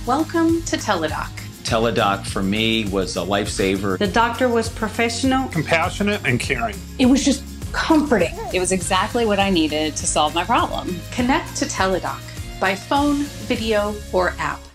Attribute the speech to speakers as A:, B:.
A: Welcome to Teladoc.
B: Teladoc for me was a lifesaver.
C: The doctor was professional,
D: compassionate, and caring.
E: It was just comforting. It was exactly what I needed to solve my problem.
A: Connect to Teladoc by phone, video, or app.